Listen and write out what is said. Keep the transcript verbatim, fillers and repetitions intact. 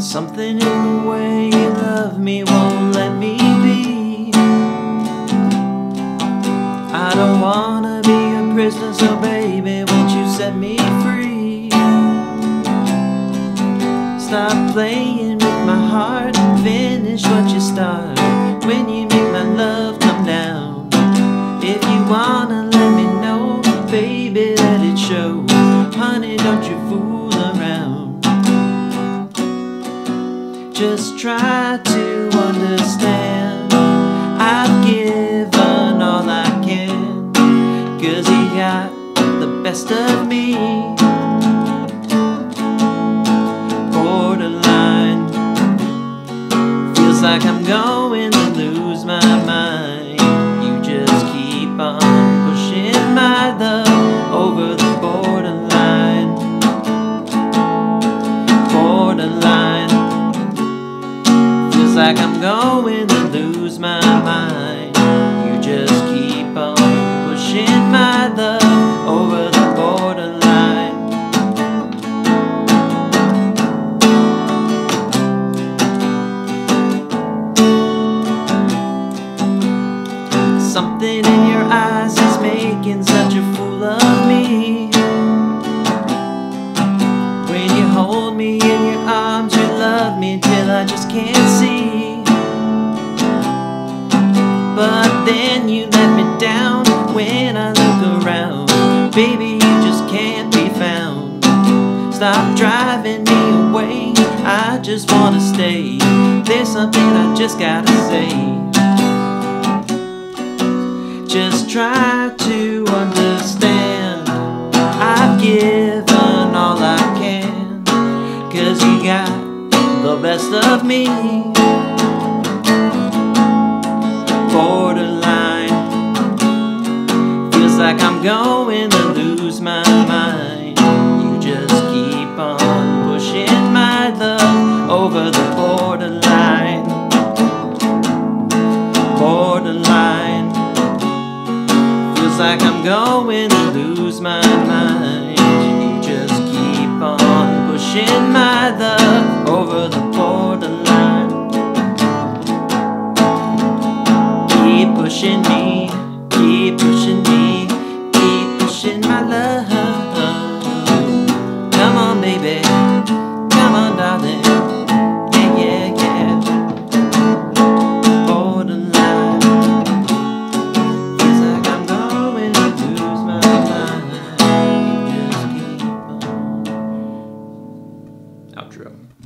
Something in the way you love me won't let me be. I don't wanna be a prisoner, so baby, won't you set me free? Stop playing with my heart and finish what you start. When you make my love come down, if you wanna let me know, baby, let it show. Honey, don't you fool around. Just try to understand. I've given all I can, 'cause he got the best of me. Borderline, feels like I'm going to lose my mind. You just keep on pushing my love over the borderline. Borderline, feels like I'm going to lose my mind. You just keep on pushing my love over the borderline. Something in your eyes is making such a fool of me. When you hold me in your arms, you love me till I just can't see. But then you let me down when I look around. Baby, you just can't be found. Stop driving me away, I just wanna stay. There's something I just gotta say. Just try to understand. I've given all I can, 'cause you got the best of me. Borderline, feels like I'm going to lose my mind. You just keep on pushing my love over the borderline. Borderline, feels like I'm going to lose my mind. You just keep on pushing my love over the borderline. Keep pushing me, keep pushing me, keep pushing my love. Come on, baby, come on, darling. Yeah, yeah, yeah. Borderline, feels like I'm going to lose my mind. You just keep on. Outro.